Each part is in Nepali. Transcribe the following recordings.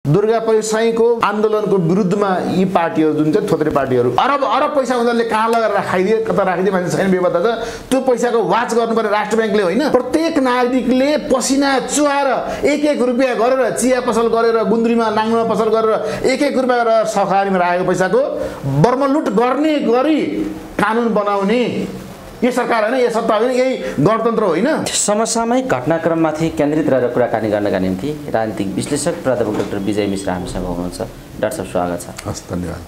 दुर्गा पैसाईको आन्दोलनको विरुद्धमा यी पार्टीहरू जुन चाहिँ थोत्रे पार्टीहरू अरब अरब पैसा उनीहरूले कहाँ लगेर खाइदिए कता राखिदिए मान्छे छैन व्यवस्था छ त्यो पैसाको वाच गर्नुपर्ने राष्ट्र ब्याङ्कले होइन प्रत्येक नागरिकले पसिना चुहाएर 1-1 रुपियाँ गरेर चिया पसल गरेर गुन्द्रीमा नाङ्गोमा पसल गरेर 1-1 रुपियाँ गरेर सहकारीमा राखेको पैसाको बर्मलुट गर्ने गरी कानुन बनाउने यो सरकार होइन यो सत्ता होइन यही गणतन्त्र होइन। समसामयिक घटनाक्रममाथि केन्द्रित रहेर कुराकानी गर्नका निम्ति राजनीतिक विश्लेषक प्राध्यापक डाक्टर विजय मिश्र हामीसँग हुनुहुन्छ। डाक्टर साहब स्वागत छ। हस् धन्यवाद।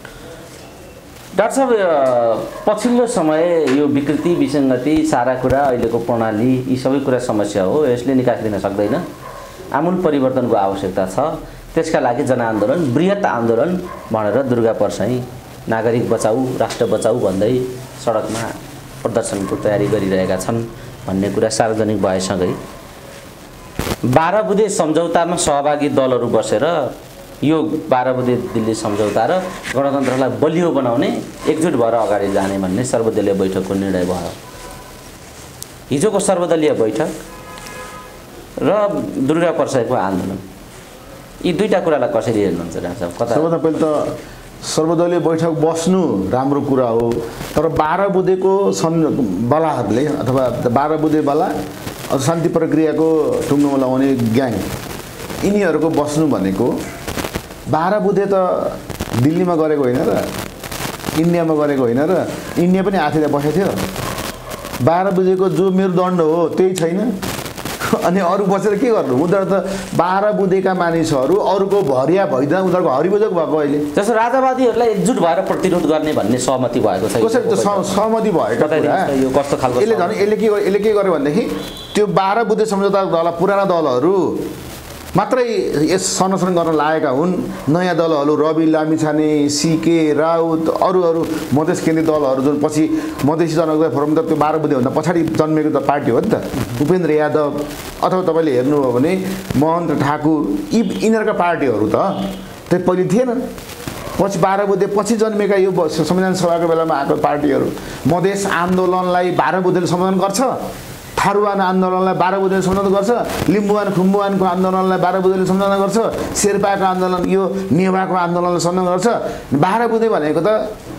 डाक्टर साहब पछिल्लो समय यो विकृति विसङ्गति सारा कुरा अहिलेको प्रणाली यी सबै कुरा समस्या हो यसले निकास दिन सक्दैन आमूल परिवर्तनको आवश्यकता छ त्यसका लागि जनआन्दोलन बृहत आन्दोलन भनेर दुर्गा परसाई नागरिक बचाऊ राष्ट्र बचाऊ भन्दै सडकमा प्रदर्शनको तयारी गरिरहेका छन् भन्ने कुरा सार्वजनिक भएसँगै 12 बुँदे सम्झौतामा सहभागी दलहरू बसेर यो 12 बुँदे दिल्ली सम्झौता र गणतन्त्रलाई बलियो बनाउने एकजुट भएर अगाडि जाने भन्ने सर्वदलीय बैठकको निर्णय भयो। हिजोको सर्वदलीय बैठक र दुर्गा परसाईको आन्दोलन यी दुईटा कुरालाई कसरी हेर्नुहुन्छ डाक्टर साहब? सबभन्दा पहिले त सर्वदलीय बैठक बस्नु राम्रो कुरा हो तर 12 बुँदेको बलाहरूले अथवा 12 बुँदे बला शान्ति प्रक्रियाको टुङ्गोमा लगाउने ग्याङ यिनीहरूको बस्नु भनेको 12 बुँदे त दिल्लीमा गरेको होइन र इन्डियामा गरेको होइन र इन्डिया पनि आफैले बसेको थियो 12 बुँदेको जो मेरुदण्ड हो त्यही छैन अनि अरू बसेर के गर्नु उनीहरू त 12 बुँदेका मानिसहरू अरूको भरिया भइदा उनीहरूको हरिबोजक भएको अहिले जस्तो राजावादीहरूलाई एकजुट भएर प्रतिरोध गर्ने भन्ने सहमति भएको छ कसरी त सहमति भएको कुरा यो कस्तो खालको यसले के गर्यो भनेदेखि त्यो 12 बुँदे सम्झौता दल पुराना दलहरू मात्रै यस संरक्षण गर्न लागेका हुन् नयाँ दलहरू रवि लामिछाने सीके राउत अरू मधेस केन्द्रीय दलहरू जुन पछि मधेसी जनता फोरम त त्यो 12 बुँदेभन्दा पछाडि जन्मेको त पार्टी हो नि त उपेन्द्र यादव अथवा तपाईँले हेर्नुभयो भने महन्त ठाकुर यिनीहरूका पार्टीहरू त त्यो पहिले थिएन पछि 12 बुँदे पछि जन्मेका यो संविधान सभाको बेलामा आएको पार्टीहरू मधेस आन्दोलनलाई 12 बुँदेले सम्बोधन गर्छ थारुवान आन्दोलनलाई 12 बुँदेले सम्बोधन गर्छ लिम्बुवान खुम्बुवानको आन्दोलनलाई 12 बुँदेले सम्बोधन गर्छ शेर्पाको आन्दोलन यो नेवाको आन्दोलनलाई सम्बोधन गर्छ 12 बुँदे भनेको त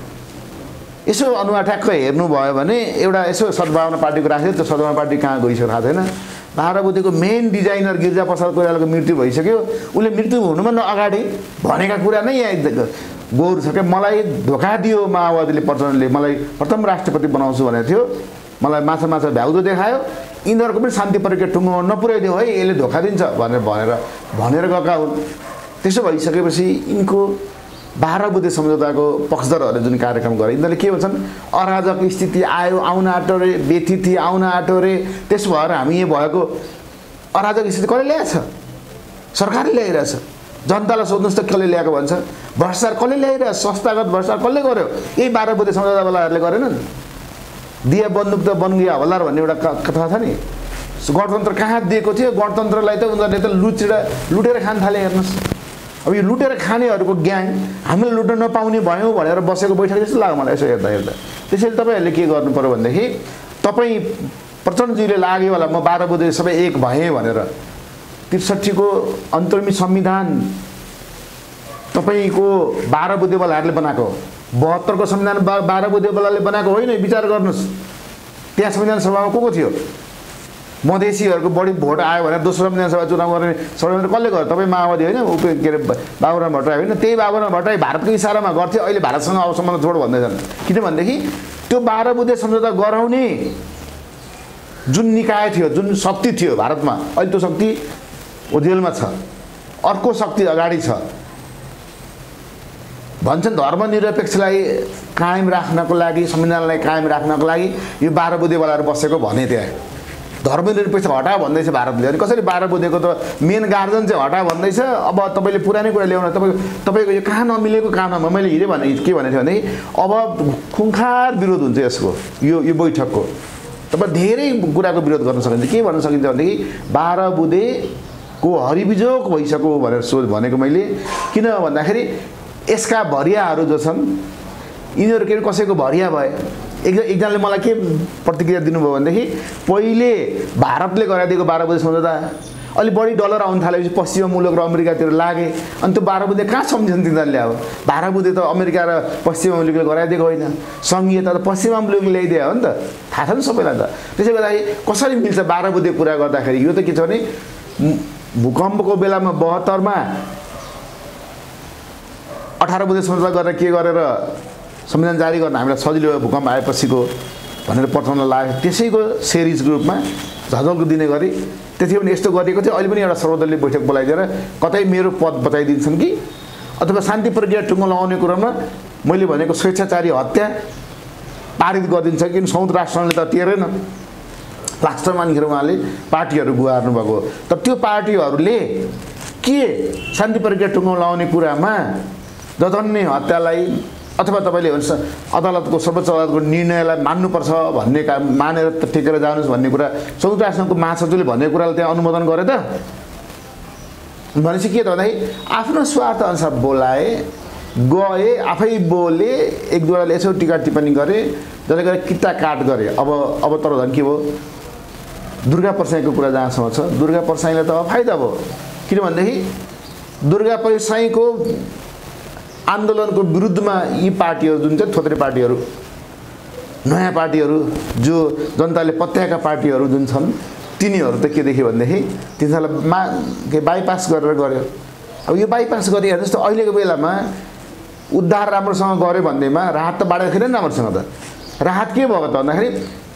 यसो अनुहार ठ्याक्क हेर्नुभयो भने एउटा यसो सद्भावना पार्टीको राख्यो त्यो सद्भावना पार्टी कहाँ गइसक्यो थाहा छैन 12 बुँदेको मेन डिजाइनर गिरिजा प्रसाद कोइरालाको मृत्यु भइसक्यो उसले मृत्यु हुनुभन्दा अगाडि भनेका कुरा नै यहाँ गोरु छ क्या मलाई धोका दियो माओवादीले प्रचण्डले मलाई प्रथम राष्ट्रपति बनाउँछु भनेको थियो मलाई माछा भ्याउदो देखायो यिनीहरूको पनि शान्ति प्रक्रिया टुङ्गोमा नपुर्याइदियो है यसले धोका दिन्छ भनेर गएका हुन्। त्यसो भइसकेपछि यिनको 12 बुँदे सम्झौताको पक्षधरहरूले जुन कार्यक्रम गरे यिनीहरूले के भन्छन् अराजक स्थिति आयो आउन आँटो रे व्यथिति आउन आँटो रे त्यसो भएर हामी यहाँ भएको अराजक स्थिति कसले ल्याएछ सरकारले ल्याइरहेछ जनतालाई सोध्नुहोस् त कसले ल्याएको भन्छ भ्रष्टाचार कसले ल्याइरहेछ संस्थागत भ्रष्टाचार कसले गर्यो यही 12 बुँदे सम्झौतावालाहरूले गरेनन्। दिया बन्दुक त बन गया हवल्दार भन्ने एउटा कथा छ नि गणतन्त्र कहाँ दिएको थियो गणतन्त्रलाई त उनीहरूले त लुटेर खान थाले हेर्नुहोस् अब यो लुटेर खानेहरूको ग्याङ हामीले लुट्न नपाउने भयौँ भनेर बसेको बैठक जस्तो लाग्यो मलाई यसो हेर्दा त्यसैले तपाईँहरूले के गर्नु पर्यो भनेदेखि तपाईँ प्रचण्डजीले लाग्यो होला म 12 बुँदे सबै एक भएँ भनेर ६३ को अन्तरिम संविधान तपाईँको 12 बुँदेवालाहरूले बनाएको 72 को संविधान 12 बुँदेवालाले बनाएको होइन विचार गर्नुहोस् त्यहाँ संविधान सभामा को थियो मधेसीहरूको बढी भोट आयो भनेर दोस्रो संविधान सभा चुनाव गर्ने षड्यन्त्र कसले गर्यो तपाईँ माओवादी होइन के अरे बाबुराम भट्टराई होइन त्यही बाबुराम भट्टराई भारतको इसारामा गर्थ्यो अहिले भारतसँग अब सम्बन्ध छोड भन्दैछन् किनभनेदेखि त्यो 12 बुँदे सम्झौता गराउने जुन निकाय थियो जुन शक्ति थियो भारतमा अहिले त्यो शक्ति ओझेलमा छ अर्को शक्ति अगाडि छ भन्छन् धर्मनिरपेक्षलाई कायम राख्नको लागि संविधानलाई कायम राख्नको लागि यो 12 बुँदेवालाहरू बसेको भने त्यहाँ धर्मनिरपेक्ष हटा भन्दैछ भारतले अनि कसरी 12 बुँदेको त मेन गार्जन चाहिँ हटा भन्दैछ अब तपाईँले पुरानै कुरा ल्याउन तपाईँको यो कहाँ नमिलेको काममा मैले हिजो भने के भनेको थिएँ भने अब खुङखार विरोध हुन्छ यसको यो बैठकको तपाईँ धेरै कुराको विरोध गर्न सकिन्छ के भन्न सकिन्छ भनेदेखि 12 बुँदेको हरिबिजोग भइसक्यो भनेर सोच भनेको मैले किन भन्दाखेरि यसका भरियाहरू जो छन् यिनीहरू के कसैको भरिया भए एकजनाले मलाई के प्रतिक्रिया दिनुभयो भनेदेखि पहिले भारतले गराइदिएको 12 बुँदे सम्झौता अलि बढी डलर आउन थालेपछि पश्चिमा मुलुक र अमेरिकातिर लागे अनि त्यो 12 बुँदे कहाँ सम्झन् तिनीहरूले अब 12 बुँदे त अमेरिका र पश्चिमा मुलुकले गराइदिएको होइन सङ्घीयता त पश्चिमा मुलुकले ल्याइदियो हो नि त थाहा छ नि सबैलाई त त्यसले गर्दाखेरि कसरी मिल्छ 12 बुँदे कुरा गर्दाखेरि यो त के छ भने भूकम्पको बेलामा 72 मा 18 बुँदे सम्झौता गरेर के गरेर संविधान जारी गर्न हामीलाई सजिलो भयो भूकम्प आएपछिको भनेर पठाउन लाग्यो त्यसैको सेरिज ग्रुपमा झझल्को दिने गरी त्यति पनि यस्तो गरिएको थियो अहिले पनि एउटा सर्वदलीय बैठक बोलाइदिएर कतै मेरो पद बचाइदिन्छन् कि अथवा शान्ति प्रक्रिया टुङ्गो लगाउने कुरामा मैले भनेको स्वेच्छाचारी हत्या पारित गरिदिन्छ किन संयुक्त राष्ट्रले त टेरेन लास्टमा मानिखेर उहाँले पार्टीहरू गुहार्नु भएको तर त्यो पार्टीहरूले के शान्ति प्रक्रिया टुङ्गो लगाउने कुरामा जजन्य हत्यालाई अथवा तपाईँले अदालतको सर्वोच्च अदालतको निर्णयलाई मान्नुपर्छ भन्ने काम मानेर टेकेर जानुहोस् भन्ने कुरा संयुक्त राष्ट्रको महासचिवले भन्ने कुरालाई त्यहाँ अनुमोदन गरे त भनेपछि के त भन्दाखेरि आफ्नो स्वार्थ अनुसार बोलाए गए आफै बोले एक दुईवटाले यसो टिका टिप्पणी गरे जसले गर्दा किता काट गरे अब तर झन् के भयो दुर्गा परसाईको कुरा जहाँसम्म छ दुर्गा परसाईलाई त अब फाइदा भयो किनभनेदेखि दुर्गा परसाईको आन्दोलनको विरुद्धमा यी पार्टीहरू जुन चाहिँ थोत्रे पार्टीहरू नयाँ पार्टीहरू जो जनताले पत्याएका पार्टीहरू जुन छन् तिनीहरू त के देख्यो भनेदेखि तिनीहरूलाई बाइपास गरेर गऱ्यो अब यो बाइपास गरे हेर्नुहोस् त अहिलेको बेलामा उद्धार राम्रोसँग गऱ्यो भन्दैमा राहत त बाँडेको थिएन नि राम्रोसँग त राहत के भएको त भन्दाखेरि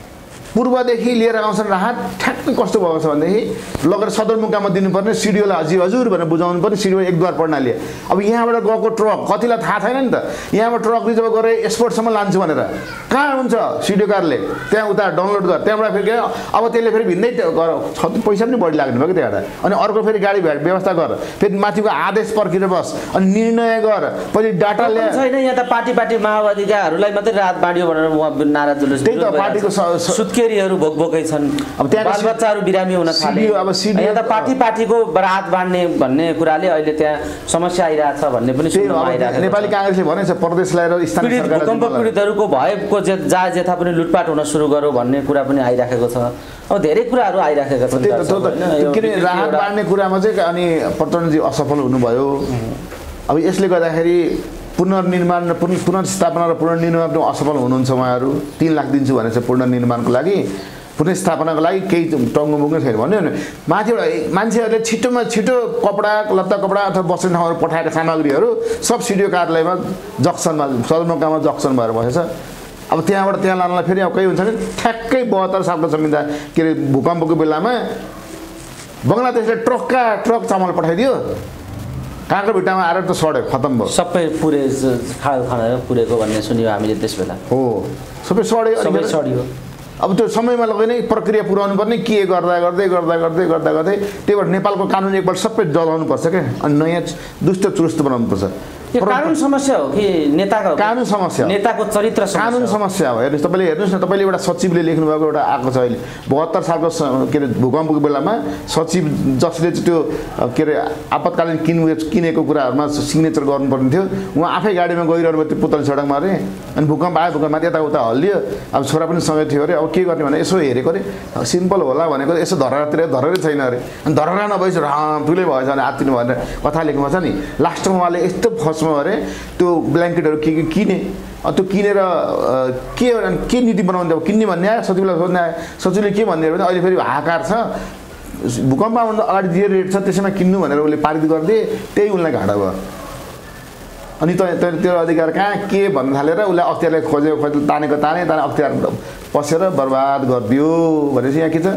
पूर्वदेखि लिएर आउँछन् राहत ठ्याक्कै कस्तो भएको छ भनेदेखि लगेर सदरमुकाममा दिनुपर्ने सिडिओलाई हजुर भनेर बुझाउनु पर्ने सिडिओ एकद्वार प्रणाली अब यहाँबाट गएको ट्रक कतिलाई थाहा छैन नि त यहाँबाट ट्रक रिजर्भ गरेर एक्सपोर्टसम्म लान्छु भनेर कहाँ हुन्छ सिडिओ कारले त्यहाँ उता डाउनलोड गर त्यहाँबाट फेरि अब त्यसले फेरि भिन्दै पैसा पनि बढी लाग्ने भयो कि त्यहाँबाट अनि अर्को फेरि गाडी व्यवस्था गर फेरि माथिको आदेश पर्खेर बस अनि निर्णय गर पछि डाटा ल्याए छैन यहाँ त पार्टी माओवादीकाहरूलाई मात्रै राहत बाँडियो भनेर नारा जुलुस त्यही त पार्टीको केरीहरू भोकभोकै छन् अब त्यहाँ बालबच्चाहरू बिरामी हुन थाले यहाँ त पार्टीको राहत बाँड्ने भन्ने कुराले अहिले त्यहाँ समस्या आइरहेछ भन्ने पनि सुन्नमा आइरहेको नेपाली कांग्रेसले भनेछ प्रदेश ल्याएर स्थानीय सरकार भूकम्प पीडितहरूको भएको जायज यथा पनि लुटपाट हुन सुरु गर्यो भन्ने कुरा पनि आइराखेको छ अब धेरै कुराहरू आइराखेका छन् किन राहत बाँड्ने कुरामा चाहिँ अनि प्रचण्डजी असफल हुनुभयो अब यसले गर्दाखेरि पुनर्निर्माण र पुनर्स्थापना र पुनर्निर्माण असफल हुनुहुन्छ उहाँहरू 3 लाख दिन्छु भनेछ पुनर्निर्माणको लागि पुनर्स्थापनाको लागि केही टङ्गोमुङ्गो छैन भन्यो भने माथिबाट मान्छेहरूले छिटो कपडा लत्ता कपडा अथवा बस्ने ठाउँहरू पठाएका सामग्रीहरू सब सिडिओ कार्यालयमा जक्सनमा सदरमुकाममा जक्सन भएर बसेछ अब त्यहाँबाट त्यहाँ लानलाई फेरि अब कहीँ हुन्छ भने ठ्याक्कै 72 सालको संविधान के अरे भूकम्पको बेलामा बङ्गलादेशले ट्रक चामल पठाइदियो काँक्रो भिट्टामा आएर त सड्यो खतम भयो सबै पुरे खाना पुरेको भन्ने सुन्यो हामीले त्यसबेला हो सबै सड्यो अब त्यो समयमा लगाउने प्रक्रिया पुर्याउनु पर्ने के गर्दै त्यही भएर नेपालको कानुन एकपल्ट सबै जलाउनु पर्छ क्या अनि नयाँ दुष्ट चुरुस्त बनाउनु पर्छ यो कानुन समस्या हो कि नेताको कानुन समस्या नेताको चरित्र कानुन समस्या हो हेर्नुहोस् तपाईँले हेर्नुहोस् न तपाईँले एउटा सचिवले लेख्नुभएको एउटा आएको छ अहिले 72 सालको के अरे भूकम्पको बेलामा सचिव जसले चाहिँ त्यो के अरे आपतकालीन किनेको कुराहरूमा सिग्नेचर गर्नुपर्ने थियो उहाँ आफै गाडीमा गइरहनु भयो त्यो पुतली सडकमा अरे अनि भूकम्प आयो भूकम्पमा यताउता हल्लियो अब छोरा पनि सँगै थियो अरे अब के गर्ने भने यसो हेरेको अरे सिम्पल होला भनेको यसो धरहरै छैन अरे अनि धरहरा नभएपछि ठुलै भएछ भने आत्तिनु भनेर कथा लेख्नु छ नि लास्टमा उहाँले यस्तो फर्स्टमा अरे त्यो ब्ल्याङ्केटहरू के किने त्यो किनेर के नीति बनाउँदै किन्ने भन्ने आयो सचिवलाई सोध्ने आयो सचिवले के भन्ने भने अहिले फेरि हाहाकार छ भूकम्प आउनु अगाडि जे रेट छ त्यसैमा किन्नु भनेर उसले पारित गरिदिए त्यही उनलाई घाटा भयो अनि त्यो अधिकार कहाँ के भन्न थालेर उसलाई अख्तियारलाई खोज्यो ताने अख्तियार पसेर बर्बाद गरिदियो भनेपछि यहाँ के छ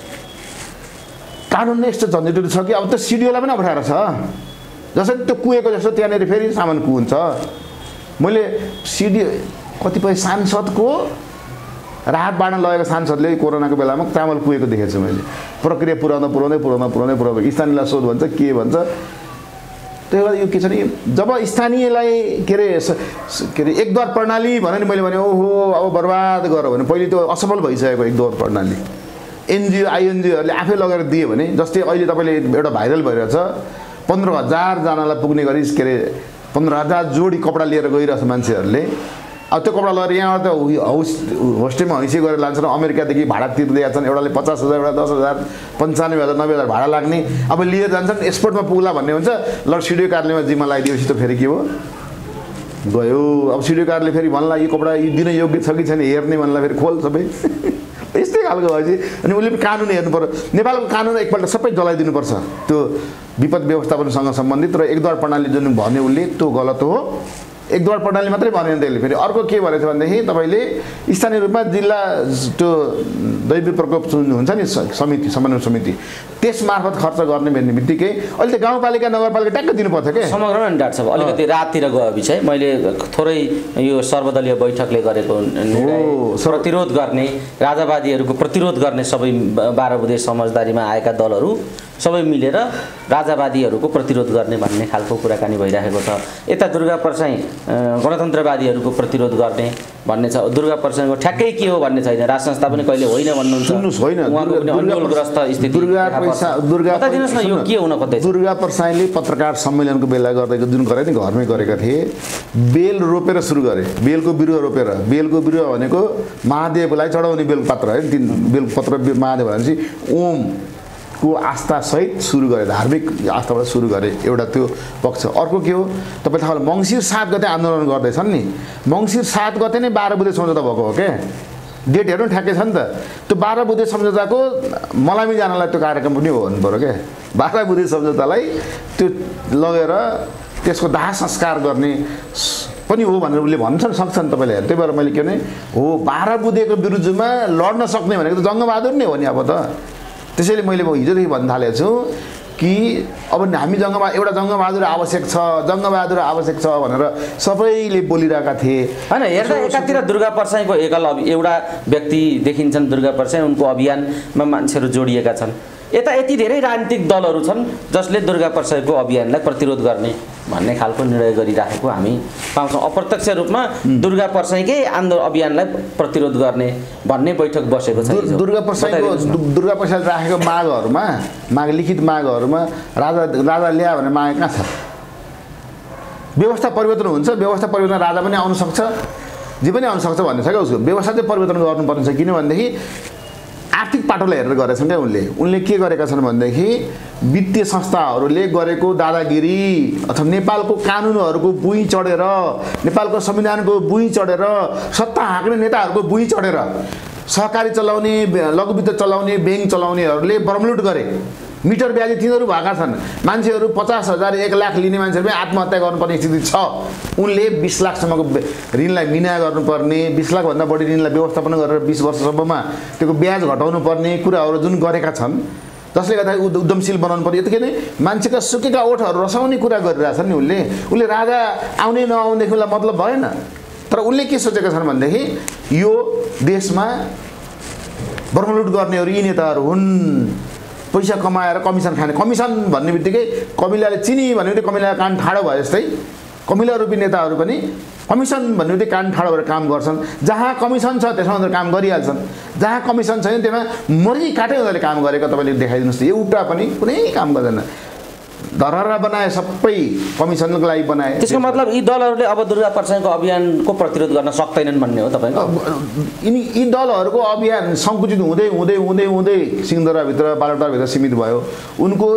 कानुन नै यस्तो झन्झटिलो छ कि अब त्यो सिडिओलाई पनि अप्ठ्यारो छ जसरी त्यो कुहेको जस्तो त्यहाँनिर फेरि सामान कुहुन्छ मैले सिडिओ कतिपय सांसदको राहत बाँड्न लगेको सांसदले कोरोनाको बेलामा चामल कुहेको देखेको छु मैले प्रक्रिया पुर्याउँदै स्थानीयलाई सोध भन्छ के भन्छ त्यही भएर यो के छ नि जब स्थानीयलाई के अरे एकद्वार प्रणाली भने नि मैले भने ओहो अब बर्बाद गर भने पहिले त्यो असफल भइसकेको एकद्वार प्रणाली एनजिओ आइएनजिओहरूले आफै लगेर दिए भने जस्तै अहिले तपाईँले एउटा भाइरल भइरहेछ 15,000 जनालाई पुग्ने गरी के अरे 15,000 जोडी कपडा लिएर गइरहेछ मान्छेहरूले अब त्यो कपडा लगेर यहाँबाट त होस्टेलमा हैँसी गरेर लान्छन्, अमेरिकादेखि भाडा तिर्दै छन्, एउटाले 50,000 एउटा 10,000 95,000 90,000 भाडा लाग्ने, अब लिएर जान्छन् एक्सपोर्टमा पुग्ला भन्ने हुन्छ। ल सिडिओ कार्यालयमा जिम्मा लगाइदिएपछि त फेरि के हो गयो। अब सिडिओ कार्यालयले फेरि भन्ला यो कपडा दिन योग्य छ कि छैन हेर्ने भन्ला फेरि खोल सबै यस्तै खालको भएपछि अनि उसले पनि कानुन हेर्नु पर्यो। नेपालको कानुन एकपल्ट सबै जलाइदिनुपर्छ त्यो विपद व्यवस्थापनसँग सम्बन्धित, र एकदुवार प्रणाली जुन भन्यो उसले त्यो गलत हो। एकदुवार प्रणाली मात्रै भनेन त्यसले। फेरि अर्को के भनेछ भनेदेखि तपाईँले स्थानीय रूपमा जिल्ला त्यो दैविक प्रकोप हुन्छ नि समिति, समन्वय समिति, त्यस मार्फत खर्च गर्ने भन्ने बित्तिकै अहिले त गाउँपालिका नगरपालिका ट्याक्क दिनुपर्छ क्या समग्रमा नि। डाक्टर साहब अलिकति राततिर गएपछि है मैले थोरै यो सर्वदलीय बैठकले गरेको प्रतिरोध गर्ने, राजावादीहरूको प्रतिरोध गर्ने सबै 12 बुँदे समझदारीमा आएका दलहरू सबै मिलेर राजावादीहरूको प्रतिरोध गर्ने भन्ने खालको कुराकानी भइरहेको छ। यता दुर्गा परसाई गणतन्त्रवादीहरूको प्रतिरोध गर्ने भन्ने छ। दुर्गा परसाईको ठ्याक्कै के हो भन्ने छैन, राज संस्था पनि कहिले होइन भन्नुहुन्छ। सुन्नुहोस्, होइन अन्यलग्रस्त स्थिति बताइदिनुहोस् न यो के हुन खोज्दैछ। दुर्गा परसाईले पत्रकार सम्मेलनको बेला गर्दै जुन गरे नि घरमै गरेका थिए, बेल रोपेर सुरु गरे, बेलको बिरुवा रोपेर। बेलको बिरुवा भनेको महादेवलाई चढाउने बेलपत्र है, बेलपत्र महादेव भनेपछि ओम को आस्थासहित सुरु गरे, धार्मिक आस्थाबाट सुरु गरे, एउटा त्यो पक्ष। अर्को के हो तपाईँ थाहा होला, मङ्सिर 7 गते आन्दोलन गर्दैछन् नि, मङ्सिर 7 गते नै 12 बुँदे सम्झौता भएको हो क्या, डेट हेर्नु ठ्याक्कै छ नि त। त्यो 12 बुँदे सम्झौताको मलामी जानलाई त्यो कार्यक्रम पनि हो भन्नु पऱ्यो क्या। 12 बुँदे सम्झौतालाई त्यो लगेर त्यसको दाह संस्कार गर्ने पनि हो भनेर उसले भन्छन् सक्छन् तपाईँले हेर्नु। त्यही भएर मैले के भने हो 12 बुँदेको विरुद्धमा लड्न सक्ने भनेको त जङ्गबहादुर नै हो नि अब त। त्यसैले मैले हिजोदेखि भन्न थालेको छु कि अब हामी एउटा जङ्गबहादुर आवश्यक छ, जङ्गबहादुर आवश्यक छ भनेर सबैले बोलिरहेका थिए हैन। हेर्दा एकातिर दुर्गा परसाईको एउटा व्यक्ति देखिन्छन्, दुर्गा परसाई उनको अभियानमा मान्छेहरू जोडिएका छन्। यता यति धेरै राजनीतिक दलहरू छन् जसले दुर्गा परसाईको अभियानलाई प्रतिरोध गर्ने भन्ने खालको निर्णय गरिराखेको हामी पाउँछौँ। अप्रत्यक्ष रूपमा दुर्गा परसाईकै अभियानलाई प्रतिरोध गर्ने भन्ने बैठक बसेको छ। दुर्गा परसाईले राखेको मागहरूमा लिखित मागहरूमा राजा ल्या भन्ने माग कहाँ छ? व्यवस्था परिवर्तन हुन्छ, व्यवस्था परिवर्तन राजा पनि आउन सक्छ, जे पनि आउन सक्छ भन्ने छ क्या उसको। व्यवस्था चाहिँ परिवर्तन गर्नुपर्ने छ, किनभनेदेखि आर्थिक पाटोलाई हेरेर गरेछन् क्या उनले के गरेका छन् भनेदेखि वित्तीय संस्थाहरूले गरेको दादागिरी अथवा नेपालको कानुनहरूको बुई चढेर, नेपालको संविधानको बुई चढेर, सत्ता हाँक्ने नेताहरूको बुई चढेर सहकारी चलाउने, लघुवित्त चलाउने, ब्याङ्क चलाउनेहरूले बर्मलुट गरे। मिटर ब्याजी तिनीहरू भएका छन्। मान्छेहरू 50,000 1 लाख लिने मान्छेहरू पनि आत्महत्या गर्नुपर्ने स्थिति छ। उनले 20 लाखसम्मको ऋणलाई मिना गर्नुपर्ने, 20 लाखभन्दा बढी ऋणलाई व्यवस्थापन गरेर 20 वर्षसम्ममा त्यसको ब्याज घटाउनु पर्ने कुराहरू जुन गरेका छन्, जसले गर्दा उद्यमशील बनाउनु पर्यो। यतिकै नै मान्छेका सुकेका ओठहरू रसाउने कुरा गरिरहेछन् नि उसले राजा आउने नआउनेदेखि उसलाई मतलब भएन। तर उसले के सोचेका छन् भनेदेखि यो देशमा बर्मलुट गर्नेहरू यी नेताहरू हुन्, पैसा कमाएर कमिसन खाने। कमिसन भन्ने बित्तिकै कमिलाले चिनी भन्ने बित्तिकै कमिला कान ठाडो भयो जस्तै कमिला रूपी नेताहरू पनि कमिसन भन्ने बित्तिकै कान ठाडो भएर काम गर्छन्। जहाँ कमिसन छ त्यसमा उनीहरू काम गरिहाल्छन्, जहाँ कमिसन छैन त्यसमा मर्जी काटै उनीहरूले काम गरेको तपाईँले देखाइदिनुहोस्। एउटा पनि कुनै काम गर्दैन, धरहरा बनाए, सबै कमिसनको लागि बनाए। त्यसको मतलब यी दलहरूले अब दुर्गा परसाईको अभियानको प्रतिरोध गर्न सक्दैनन् भन्ने हो तपाईँको? यी दलहरूको अभियान सङ्कुचित हुँदै हुँदै हुँदै हुँदै सिंहदरबारभित्र बालुटारभित्र सीमित भयो। उनको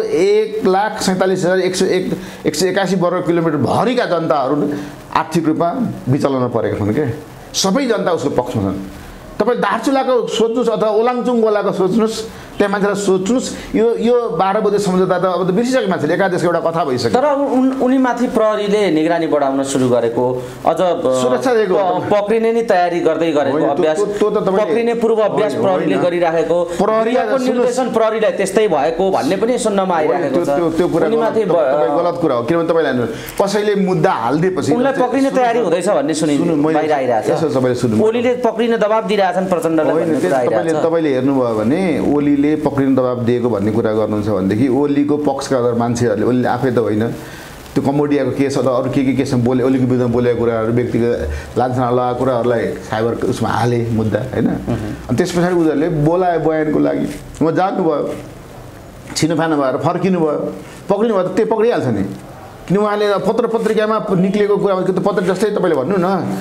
1,47,181 वर्ग किलोमिटर भरिका जनताहरू आर्थिक रूपमा विचलनमा परेका छन् क्या। सबै जनता उसको पक्षमा छन्। तपाईँ दार्चुलाको सोच्नुहोस् अथवा ओलाङचुङ गोलाको सोच्नुहोस्, त्यहाँ मान्छेलाई सोच्नुहोस्। यो 12 बुँदे सम्झौता त अब त बिर्सिसके मान्छेले, एकादेशको एउटा कथा भइसक्यो। तर उनीमाथि प्रहरीले निगरानी बढाउन सुरु गरेको, अझ सुरक्षा दिएको, पक्रिने नि तयारी गर्दै गरेको अभ्यास, पक्रिने पूर्व अभ्यास प्रहरीले गरिराखेको, प्रहरीको निर्देशन प्रहरीलाई त्यस्तै भएको भन्ने पनि सुन्नमा आइरहेको छ। त्यो कुरा गलत कुरा हो। किनभने तपाईँले कसैले मुद्दा हालिदिएपछि उनलाई पक्रिने तयारी हुँदैछ भन्ने बाहिर आइरहेको छ। ओलीले पक्रिने दबाब दिइरहेछन् प्रचण्डलाई। तपाईँले हेर्नुभयो भने ओलीले पक्रिने दबाब दिएको भन्ने कुरा गर्नुहुन्छ भनेदेखि ओलीको पक्षका मान्छेहरूले, ओलीले आफै त होइन, त्यो कम्बोडियाको केस अथवा अरू के केसमा बोले, ओलीको विरुद्धमा बोलेको कुराहरू, व्यक्तिगत लान्छना लगाएको कुराहरूलाई साइबर उसमा हाले मुद्दा होइन। अनि त्यस पछाडि उनीहरूले बोलायो बयानको लागि, उहाँ जानुभयो, छिनोफानो भएर फर्किनु भयो, पक्रिनु भयो त त्यो पक्रिहाल्छ नि। किन उहाँले पत्र पत्रिकामा निक्लेको कुरा, त्यो पत्र जस्तै तपाईँले भन्नु न,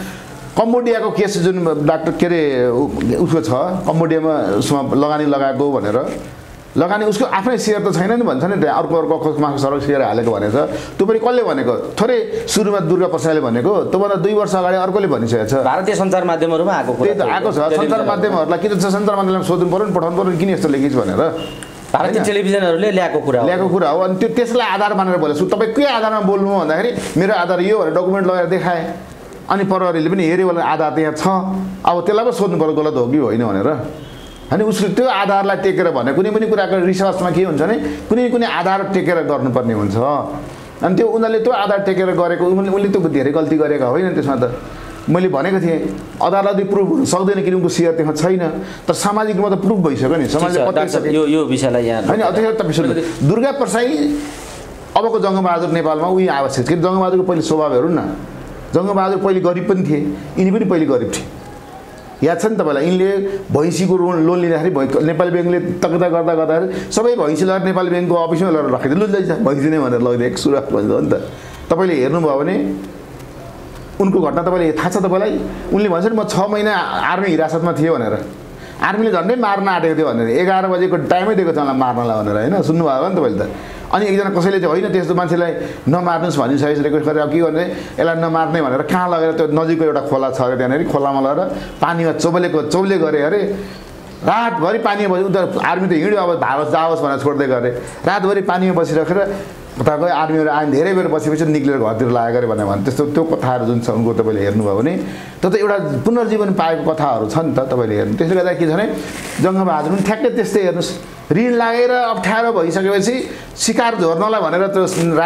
कम्बोडियाको केस जुन डाक्टर के अरे उसको छ कम्बोडियामा उसमा लगानी लगाएको भनेर लगानी उसको आफ्नै सेयर त छैन नि भन्छ नि त्यहाँ अर्को सडक सेयर हालेको भनेछ त्यो पनि कसले भनेको थोरै सुरुमा दुर्गा प्रसादले भनेको त्योभन्दा 2 वर्ष अगाडि अर्कोले भनिसकेको छ भारतीय सञ्चार माध्यमहरुमा आएको कुरा त्यही त आएको छ सञ्चार माध्यमहरुलाई किन सञ्चार माध्यमलाई सोध्नु पर्यो नि पठाउनु पर्यो किन यस्तो लेखिन्छ भनेर भारतीय टेलिभिजनहरुले ल्याएको कुरा हो अनि त्यो त्यसलाई आधार मानेर बोले तपाई के आधारमा बोल्नु भन्दाखेरि मेरो आधार यो भनेर डकुमेन्ट लगाएर देखाए अनि प्रहरीले पनि हेर्यो भने आधार त्यहाँ छ अब त्यसलाई पो सोध्नु पर्यो गलत हो कि होइन भनेर अनि उसले त्यो आधारलाई टेकेर भने कुनै पनि कुराको रिसर्चमा के हुन्छ भने कुनै आधार टेकेर गर्नुपर्ने हुन्छ अनि त्यो उनीहरूले त्यो आधार टेकेर गरेको उनले त्यो धेरै गल्ती गरेका होइन त्यसमा त मैले भनेको थिएँ अदालतले प्रुफ हुन सक्दैन किन उनको सेयर त्यहाँ छैन तर सामाजिकमा त प्रुफ भइसक्यो नि समाजले पत्याइसक्यो यो विषयलाई यहाँ हैन अझै त विषय दुर्गा प्रसाई अबको जङ्गबहादुर नेपालमा उही आवश्यक छ जङ्गबहादुरको पहिले स्वभाव हेर्नु न जङ्गबहादुर पहिले गरिब पनि थिए यिनी पनि पहिले गरिब थिए याद छ नि तपाईँलाई यिनले भैँसीको लोन लिँदाखेरि नेपाल ब्याङ्कले तकदा गर्दा सबै भैँसी लगेर नेपाल ब्याङ्कको अफिसमा लगेर राखिदियो लु लैजा भैँसी नै भनेर लगिदियो एक सुरुवात भन्छ हो नि त तपाईँले हेर्नुभयो भने उनको घटना तपाईँले थाहा छ तपाईँलाई उनले भन्छ नि म 6 महिना आर्मी हिरासतमा थिएँ भनेर आर्मीले झन्डै मार्न आँटेको थियो भनेर 11 बजेको टाइमै दिएको छ मलाई मार्नलाई भनेर होइन सुन्नुभयो नि तपाईँले त अनि एकजना कसैले चाहिँ होइन त्यस्तो मान्छेलाई नमार्नुहोस् भनिसकेको गरेर अब के गर्ने यसलाई नमार्ने भनेर कहाँ लगेर त्यो नजिकको एउटा खोला छ अरे त्यहाँनिर खोलामा लगेर पानीमा चौबले गरे अरे रातभरि पानीमा बसी उता आर्मी त हिँड्यो अब जाओस् भनेर छोड्दै गरे रातभरि पानीमा बसिराखेर उताको आर्मीहरू आए धेरै बेर बसेपछि निक्लेर घरतिर लागेको अरे भने त्यस्तो त्यो कथाहरू जुन छ उनको तपाईँले हेर्नुभयो भने त्यो त एउटा पुनर्जीवन पाएको कथाहरू छ नि त तपाईँले हेर्नु त्यसले गर्दा के छ भने जङ्गबहादुर पनि ठ्याक्कै त्यस्तै हेर्नुहोस् ऋण लागेर अप्ठ्यारो भइसकेपछि शिकार झोर्नलाई भनेर त्यो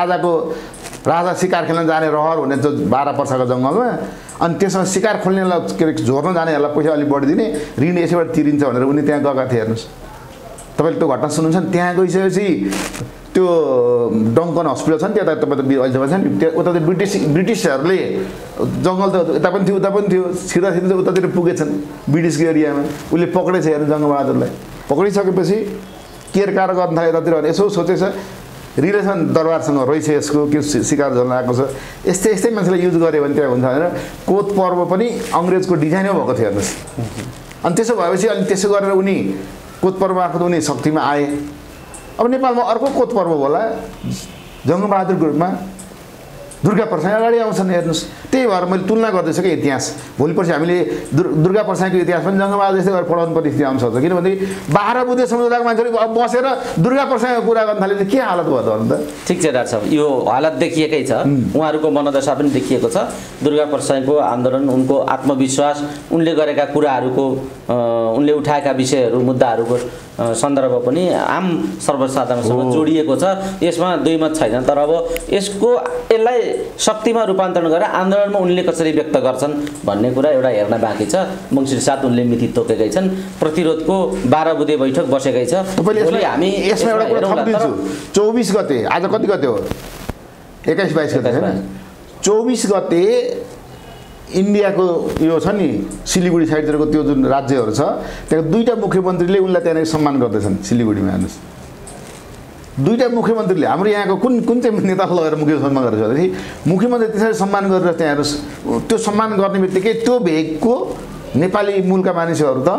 राजा शिकार खेल्न जाने रहर हुने त्यो 12 पर्साको जङ्गलमा अनि त्यसमा शिकार खोल्नेलाई के अरे झोर्न जानेहरूलाई पैसा अलिक बढी दिने ऋण यसैबाट तिरिन्छ भनेर उनी त्यहाँ गएका थिए हेर्नुहोस् तपाईँले त्यो घटना सुन्नुहुन्छ नि त्यहाँ गइसकेपछि त्यो डङ्कन हस्पिटल छ नि त्यता तपाईँ अहिले भन्छ नि उता त ब्रिटिसहरूले जङ्गल त यता पनि थियो छिर्दा उतातिर पुगेछन् ब्रिटिसको एरियामा उसले पक्रेछ हेर्नु जङ्गबहादुरलाई पक्रिसकेपछि केरकार गर्न थाल्यो यतातिर भने यसो सोचेछ रिलेसन दरबारसँग रहेछ यसको के शिकार झर्न आएको छ यस्तै मान्छेलाई युज गर्यो भने त्यहाँ हुन्छ भनेर कोत पर्व पनि अङ्ग्रेजको डिजाइनै भएको थियो हेर्नुहोस् अनि त्यसो भएपछि अनि त्यसो गरेर उनी कोत पर्व आएको उनी शक्तिमा आए अब नेपालमा अर्को कोत पर्व होला जङ्गबहादुरको रूपमा दुर्गा प्रसाई अगाडि आउँछन् हेर्नुहोस् त्यही भएर मैले तुलना गर्दैछु कि इतिहास भोलि पर्सि हामीले दुर्गा प्रसाईको इतिहास पनि जङ्गबहादुर जस्तै गरेर पढाउनु पर्ने स्थिति आउन सक्छ किनभनेदेखि 12 बुद्धे समुदायको मान्छेहरू अब बसेर दुर्गा प्रसाईको कुरा गर्न थाले के हालत भयो त अन्त ठिक छ डाक्टर साहब यो हालत देखिएकै छ उहाँहरूको मनोदशा पनि देखिएको छ दुर्गा प्रसाईको आन्दोलन उनको आत्मविश्वास उनले गरेका कुराहरूको उनले उठाएका विषयहरू मुद्दाहरूको सन्दर्भ पनि आम सर्वसाधारणसँग जोडिएको छ यसमा दुई मत छैन तर अब यसलाई शक्तिमा रूपान्तरण गरेर आन्दोलनमा उनले कसरी व्यक्त गर्छन् भन्ने कुरा एउटा हेर्न बाँकी छ मङ्सिर 7 उनले मिति तोकेकै छन् प्रतिरोधको 12 बुधे बैठक बसेकै छ तपाईले हामी यसमा एउटा कुरा थपिदिन्छु 24 गते आज कति गते हो 21 22 गते हैन 24 गते इन्डियाको यो छ नि सिलिगुडी साइडतिरको त्यो जुन राज्यहरू छ त्यहाँ दुईटा मुख्यमन्त्रीले उनलाई त्यहाँ सम्मान गर्दैछन् सिलिगुडीमा हेर्नुस् दुईटा मुख्यमन्त्रीले हाम्रो यहाँको कुन चाहिँ नेतालाई लगेर मुख्य सम्मान गरेछ भने मुख्यमन्त्री त्यसरी सम्मान गरेर त्यहाँ हेर्नुस् त्यो सम्मान गर्ने बित्तिकै त्यो भेगको नेपाली मूलका मानिसहरू त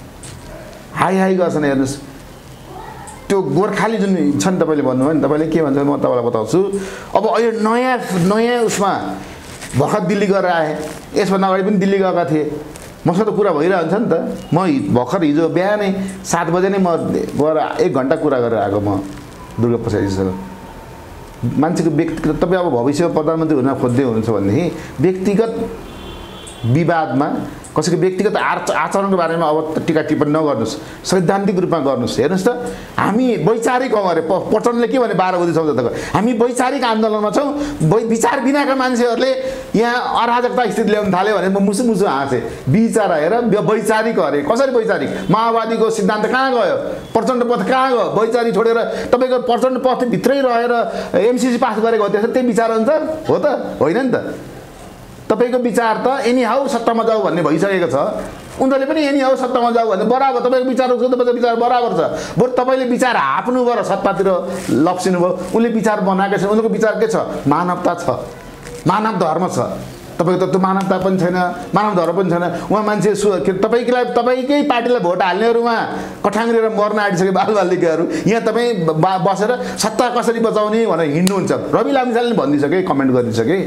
हाई गर्छन् हेर्नुस् त्यो गोर्खाली जुन छ नि तपाईले भन्नुभयो नि तपाईले के भन्छ म तपाईलाई बताउँछु अब अहिले नयाँ उसमा भर्खर दिल्ली गएर आए यसभन्दा अगाडि पनि दिल्ली गएका थिए मसँग त कुरा भइरहन्छ नि त म भर्खर हिजो बिहानै 7 बजे नै म गएर 1 घण्टा कुरा गरेर आएको म दुर्गा प्रसाईजीसँग मान्छेको व्यक्तिगत तपाईँ अब भविष्य प्रधानमन्त्री हुन खोज्दै हुनुहुन्छ भनेदेखि व्यक्तिगत विवादमा कसैको व्यक्तिगत आचरणको बारेमा अब टीका टिप्पणी नगर्नुस् सैद्धान्तिक रूपमा गर्नुस् हेर्नुस् त हामी वैचारिक हौ अरे पटनले के भने 12 बुधे सम्झौताको हामी वैचारिक आन्दोलनमा छौं विचार बिनाका मान्छेहरूले यहाँ अराजकता स्थिति ल्याउन थाल्यो भने म मुसु हाँसे विचार हेर वैचारिक अरे कसरी वैचारिक माओवादीको सिद्धान्त कहाँ गयो प्रचण्ड पथ कहाँ गयो वैचारिक छोडेर तपाईको प्रचण्ड पथ भित्रै रहेर एमसीसी पास गरेको हो त्यसै त्यही विचार हुन्छ हो त होइन नि त तपाईको विचार त एनी हाउ सत्तामा जाऊ भन्ने भइसकेको छ उनीहरूले पनि एनी हाउ सत्तामा जाऊ भन्ने बराबर तपाईको विचार उनको तपाईको विचार बराबर छ बरु तपाईले विचार हाप्नु भएर सत्तातिर लप्सिनु भयो उनले विचार बनाएको छ उनको विचार के छ मानवता छ मानव धर्म छ तपाईँको त त्यो मानवता पनि छैन, मानव धर्म पनि छैन। उहाँ मान्छे तपाईँकै पार्टीलाई भोट हाल्नेहरू उहाँ कठाङ्ग्रेर मर्न आँटिसके बालबालिकाहरू, यहाँ तपाईँ बसेर सत्ता कसरी बचाउने भनेर हिँड्नुहुन्छ। रवि लामिछानेले भनिदिइसके, कमेन्ट गरिदिइसके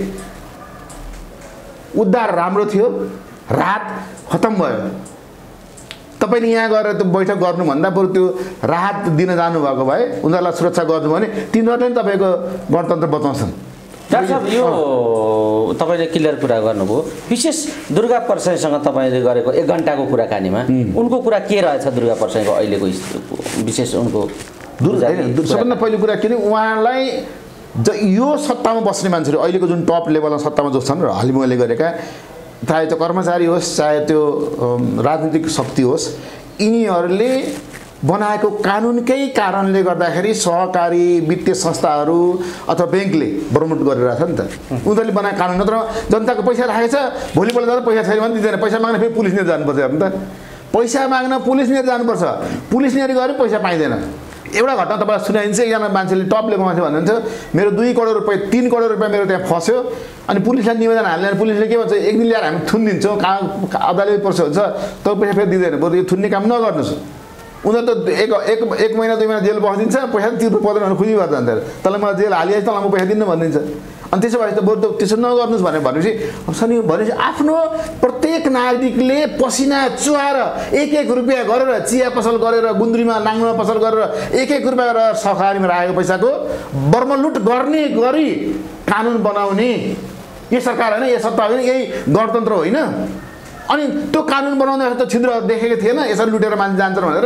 उद्धार राम्रो थियो, राहत खत्तम भयो। तपाईँले यहाँ गएर त्यो बैठक गर्नुभन्दा बरु त्यो राहत दिन जानुभएको भए, उनीहरूलाई सुरक्षा गर्नु भने तिनीहरूले पनि तपाईँको गणतन्त्र बचाउँछन्। डाक्टर साहब, यो तपाईँले क्लियर कुरा गर्नुभयो। विशेष दुर्गा परसाईसँग तपाईँले गरेको 1 घन्टाको कुराकानीमा उनको कुरा के रहेछ? दुर्गा परसाईको अहिलेको विशेष उनको सबभन्दा पहिलो कुरा के भने उहाँलाई यो सत्तामा बस्ने मान्छेहरू, अहिलेको जुन टप लेभलमा सत्तामा जो छन् र हालिमुहाले गरेका, चाहे त्यो कर्मचारी होस् चाहे त्यो राजनीतिक शक्ति होस्, यिनीहरूले बनाएको कानुनकै कारणले गर्दाखेरि सहकारी वित्तीय संस्थाहरू अथवा ब्याङ्कले प्रमोट गरिरहेछ नि त। उनीहरूले बनाएको कानुन, नत्र जनताको पैसा राखेको छ, भोलिपल्ट जाँदा पैसा छैन भने दिँदैन। पैसा माग्न फेरि पुलिस लिएर जानुपर्छ हेर्नु त। पैसा माग्न पुलिस लिएर जानुपर्छ, पुलिस लिएर गएर पैसा पाइँदैन। एउटा घटना तपाईँलाई सुनाइन्छ। एकजना मान्छेले टप लेभलको मान्छे भन्नुहुन्छ, मेरो 2 करोड रुपियाँ 3 करोड रुपियाँ मेरो त्यहाँ फस्यो, अनि पुलिसलाई निवेदन हाल्ने, पुलिसले के भन्छ, एक दिन ल्याएर हामी थुनिदिन्छौँ, अदालत पर्छ हुन्छ, तपाईँ पैसा फेरि दिँदैन, बरु यो थुन्ने काम नगर्नुहोस्। उनीहरू त एक महिना 2 महिना जेल बसिदिन्छ, पैसा तिर्नु पर्दैन भने खुसी भएर जान्छ। तँलाई मलाई जेल हालिएछ, तँलाई म पैसा दिन्न भनिदिन्छ। अनि त्यसो भए त बरु त त्यसो नगर्नुहोस् भनेपछि भनेपछि आफ्नो प्रत्येक नागरिकले पसिना चुहाएर 1-1 रुपियाँ गरेर, चिया पसल गरेर, गुन्द्रीमा नाङ्गोमा पसल गरेर 1-1 रुपियाँ गरेर सहकारीमा राखेको पैसाको बर्मलुट गर्ने गरी कानुन बनाउने यो सरकार होइन, यो सत्ता होइन, यही गणतन्त्र होइन। अनि त्यो कानुन बनाउँदा त छिद्र देखेको थिएन, यसरी लुटेर मान्छे जान्छन् भनेर।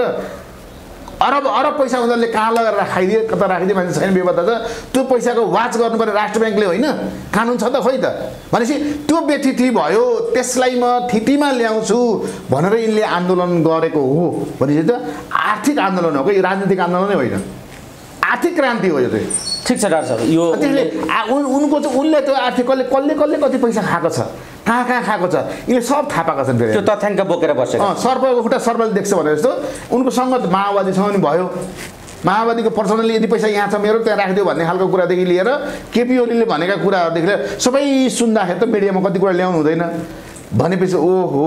अरब पैसा उनीहरूले कहाँ लगेर राखाइदिए, कता राखिदिए, मान्छे छैन, व्यवस्था छ। त्यो पैसाको वाच गर्नुपर्ने राष्ट्र ब्याङ्कले होइन, कानुन छ त खोइ त। भनेपछि त्यो बेथिति भयो, त्यसलाई म थितिमा ल्याउँछु भनेर यिनले आन्दोलन गरेको हो भनेपछि त आर्थिक आन्दोलन हो कि राजनीतिक आन्दोलनै होइन, आर्थिक क्रान्ति हो यो चाहिँ। ठिक छ डाक्टर साहब, यो उनको चाहिँ उनले त्यो आर्थिक कसले कति पैसा खाएको छ, कहाँ खाएको छ, यिनले सब थाहा पाएका छन्। फेरि त्यो तथ्याङ्क बोकेर बसेको सर्पको खुट्टा सर्पले देख्छ भने जस्तो उनको सङ्गत माओवादीसँग पनि भयो। माओवादीको पर्सनली यदि पैसा यहाँ छ मेरो, त्यहाँ राखिदियो भन्ने खालको कुरादेखि लिएर केपी ओलीले भनेका कुराहरूदेखि लिएर सबै सुन्दाखेरि त मिडियामा कति कुरा ल्याउनु हुँदैन। भनेपछि ओहो,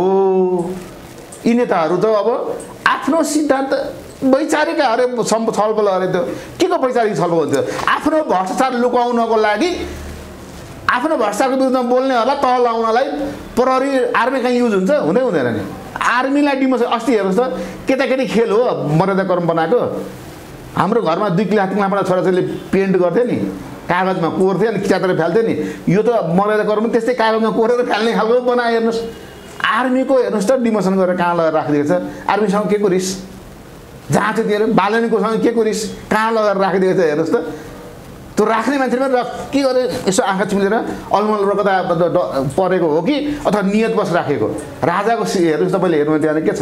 यी नेताहरू त अब आफ्नो सिद्धान्त वैचारिक अरे छलफल अरे त्यो के को वैचारिक छलफल हुन्थ्यो? आफ्नो भ्रष्टाचार लुकाउनको लागि, आफ्नो भ्रष्टाचारको विरुद्धमा बोल्नेहरूलाई तल लाउनलाई प्रहरी आर्मी कहाँ युज हुन्छ? हुँदैन नि। आर्मीलाई डिमोसन अस्ति हेर्नुहोस् त, केटाकेटी खेल हो मर्यादा कर्म बनाएको। हाम्रो घरमा 2 किलो 3 लाख छोराछोरीले पेन्ट गर्थे नि, कागजमा कोर्थे अनि च्यातेर फाल्थे नि। यो त मर्यादा कर्म त्यस्तै कागजमा कोरेर फाल्ने खालको बनाए। हेर्नुहोस् आर्मीको, हेर्नुहोस् त डिमोसन गरेर कहाँ लगेर राखिदिएको छ। आर्मीसँग के को रिस? जहाँ चाहिँ दिएर बालनीकोसँग के को रिस? कहाँ लगेर राखिदिएको छ? हेर्नुहोस् त। त्यो राख्ने मान्छेले पनि के गरे, यसो आँखा चिम्लेर अलमल कता परेको हो कि अथवा नियतवश राखेको? राजाको हेर्नुहोस् तपाईँले हेर्नु त्यहाँ के छ?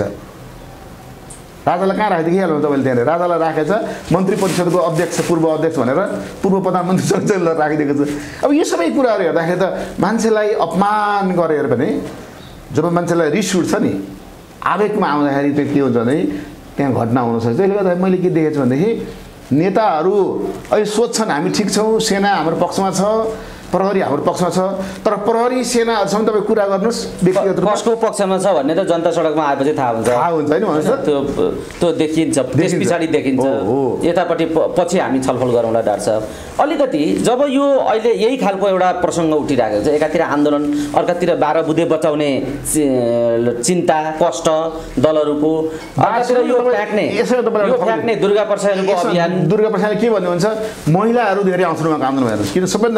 राजालाई कहाँ राखिदिएको हेर्नु तपाईँले त्यहाँनिर? राजालाई राखेको छ मन्त्री परिषदको अध्यक्ष, पूर्व अध्यक्ष भनेर पूर्व प्रधानमन्त्री सँगसँगै राखिदिएको छ। अब यो सबै कुराहरू हेर्दाखेरि त मान्छेलाई अपमान गरेर पनि, जब मान्छेलाई रिस उठ्छ नि, आवेगमा आउँदाखेरि त्यो के हुन्छ भने त्यहाँ घटना हुनसक्छ। त्यसले गर्दा मैले के देखेको छु भनेदेखि नेताहरू अहिले सोध्छन् हामी ठिक छौँ, सेना हाम्रो पक्षमा छ, प्रहरी हाम्रो पक्षमा छ, तर प्रहरी सेनाहरूसँग तपाईँ कुरा गर्नुहोस् व्यक्तिगत रूपमा कसको पक्षमा छ भन्ने त जनता सडकमा आएपछि थाहा हुन्छ होइन भन्नुहोस् त। त्यो देखिन्छ, त्यस पछाडि देखिन्छ। यतापट्टि पछि हामी छलफल गरौँला डाक्टर साहब। अलिकति जब यो अहिले यही खालको एउटा प्रसङ्ग उठिरहेको छ, एकातिर आन्दोलन, अर्कातिर 12 बुँदे बचाउने चिन्ता कष्ट दलहरूको, अर्कातिर यो फ्याक्ने दुर्गा परसाईको अभियान। दुर्गा परसाईले के भन्नुहुन्छ? महिलाहरू धेरै आउँछन् उहाँको आन्दोलन हेर्नुहोस्, किन सबैभन्दा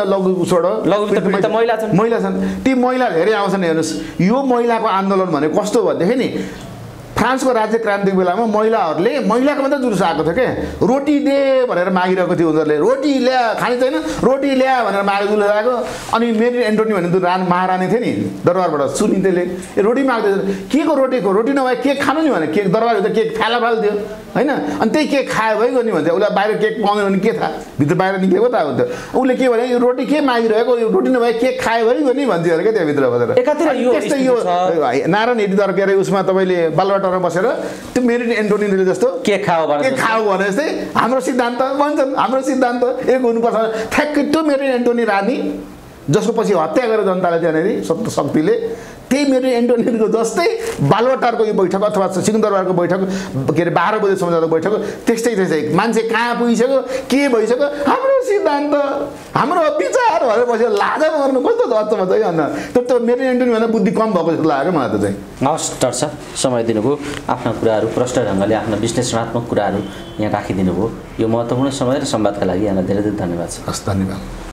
महिला छन्, ती महिला धेरै आउँछन्। हेर्नुहोस् यो महिलाको आन्दोलन भनेको कस्तो भनेदेखि नि, फ्रान्सको राज्य क्रान्तिको बेलामा महिलाहरूले, महिलाको मात्रै जुलुस आएको थियो क्या, रोटी दे भनेर मागिरहेको थियो उनीहरूले। रोटी ल्या, खाने छैन रोटी ल्या भनेर मागेको जुलुस आएको। अनि मेरी एन्टोनी भन्ने त्यो महारानी थियो नि दरबारबाट, सुनिन्तेले रोटी माग्दैछ, के को रोटीको? रोटी नभए केक खानु नि भने केक दरबार केक फाला फाल्थ्यो होइन। अनि त्यही केक खायो भइगयो नि भन्थ्यो। उसलाई बाहिर केक पाउँदैन भने के थाहा, भित्र बाहिर निक्लेको थाहा हुन्थ्यो। उसले के भने यो रोटी के मागिरहेको, यो रोटी नभए केक खायो भइगयो नि भन्थ्यो अरे क्या त्यहाँभित्र बसेर। त्यस्तै यो नारायण हेटीद्वारा के अरे उसमा तपाईँले बालुवाटारमा बसेर त्यो मेरी एन्टोनीले जस्तो के खाओ भने जस्तै हाम्रो सिद्धान्त भन्छन्, हाम्रो सिद्धान्त एक हुनुपर्छ। ठ्याक्कै त्यो मेरी एन्टोनी रानी जसको पछि हत्या गरेर जनताले त्यहाँनिर शक्तिले त्यही मेरी एन्टोनियनको जस्तै बालुवाटारको यो बैठक अथवा सिंहदरबारको बैठक के अरे 12 बुँदे सम्झौताको बैठक त्यस्तै मान्छे कहाँ पुगिसक्यो के भइसक्यो हाम्रो सिद्धान्त हाम्रो विचार भनेर बसेर लाजा गर्नु कस्तो अर्थमा चाहिँ अन्त त्यो मेरी एन्टोनियोभन्दा बुद्धि कम भएको जस्तो लाग्यो मलाई त चाहिँ। हवस् डाक्टर साहब, समय दिनुभयो, आफ्ना कुराहरू प्रष्ट ढङ्गले आफ्ना विश्लेषणात्मक कुराहरू यहाँ राखिदिनु भयो। यो महत्त्वपूर्ण समय र संवादका लागि यहाँलाई धेरै धेरै धन्यवाद छ। हस्, धन्यवाद।